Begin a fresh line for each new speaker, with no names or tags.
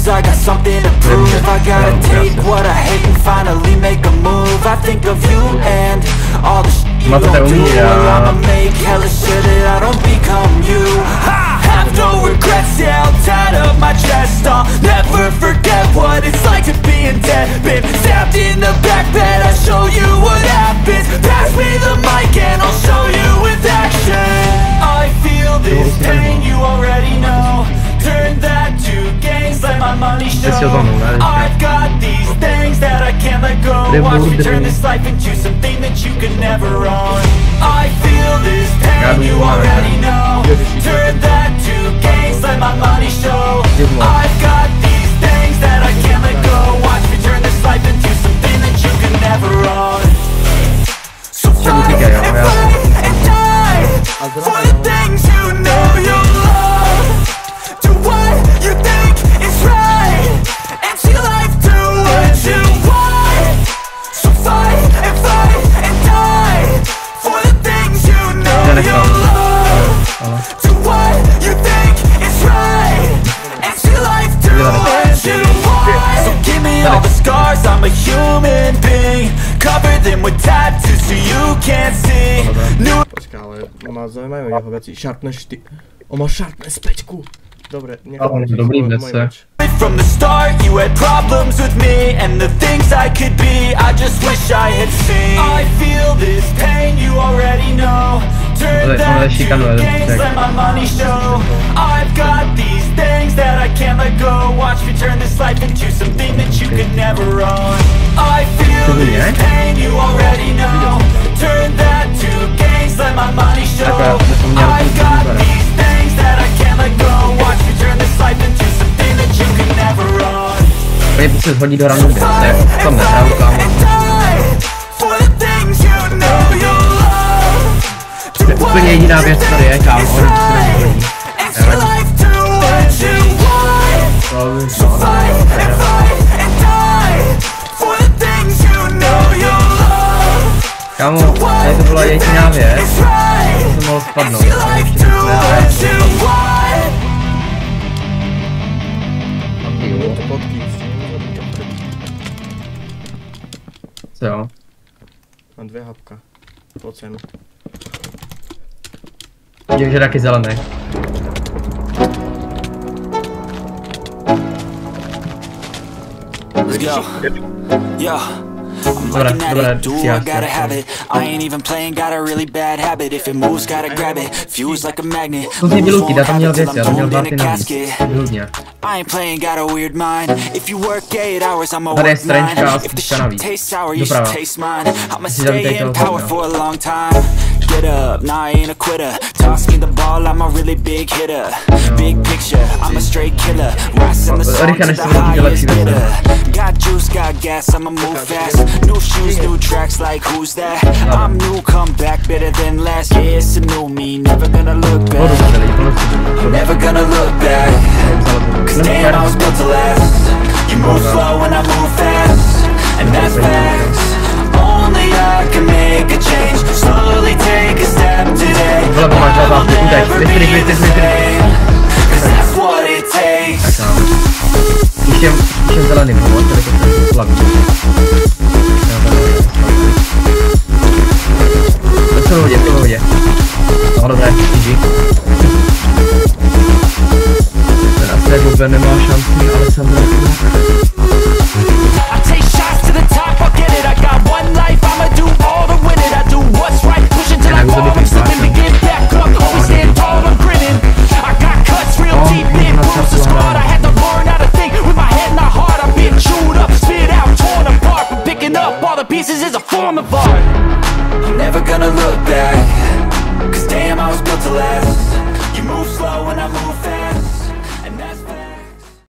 cause I got something to prove. I gotta take what I hate and finally make a move. I think of you and all the shit you don't do. Well, I'ma make hella sure that I don't become you. I have no regrets, yeah, I'll tie up my chest. I'll never forget what it's like to be in debt. Been stabbed in the back bed, I'll show you what happens. Pass me the mic and I'll show you with action. I feel this pain, you already know. Turn that to gains, let my money show. I've got these things that I can't let go. Watch me turn this life into something that you could never own. I feel this pain, you already know. Turn that to gains, let my money show. I've got these things that I can't let go. Watch me turn this life into something that you could never own. So fight and fight and die for the things you know you love. Do what you think is right and see life do what you want. So fight and die for the things you know you love. Do what you think is right and see life do what you want. So give me all the scars, I'm a human being. Cover them with tattoos so you can't see.
Počká, ale má zaujímavé jeho veci. Sharpness 4. On má Sharpness 5. Dobre, nechal
From the start you had problems with me and the things I could be. I just wish I had seen. I feel this pain, you already know. Turn that to gains, let my money show. I've got these things that I can't let go. Watch me turn this life into something that you could never own. I feel this pain, you already know. Turn that to gains, let my money show. I've got these things that I can't let go. Watch me turn this life into something that you could never own.
Pojď se shodí do randu, ne? Tam nehraju, kámo. To je úplně jediná věc, tady je, kámo, oni se nehodí. Kámo, tady to byla jediná věc, to jsem mohl spadnout, ale ještě co jo?
Mám 2 hapka. Po cenu.
Vidím, že taky zelený.
Let's go. Yeah. I'm looking at it, do I gotta have it. I ain't even playing, got a really bad habit. If it moves, gotta grab it. Fuse like a magnet. Moves won't happen till I'm thrown in a casket. I ain't playing, got a weird mind. If you work 8 hours, I'ma work 9. If the shit tastes sour, you should taste mine. I'ma stay in power for a long time. Get up, nah, I ain't a quitter. Toss me the ball, I'm a really big hitter. Big picture, I'm a straight killer. Rising the song to the highest bidder. Got juice, got gas, I'ma move fast. New shoes, new tracks, like who's that? I'm new, come back better than last. Yeah, it's a new me, never gonna look back. I'm never gonna look back. Cause damn, I was built to last. You move slow and I move fast, and that's facts. Only I can make a change. Slowly take a step today. I will never be the same. Cause that's what it takes.
Všem zeleným, no, tady to je slavný. To je v pohodě. No dobré, GG. Ten asi jako nemá šanci, ale jsem
pieces is a form of art. I'm never gonna look back. Cause damn, I was built to last.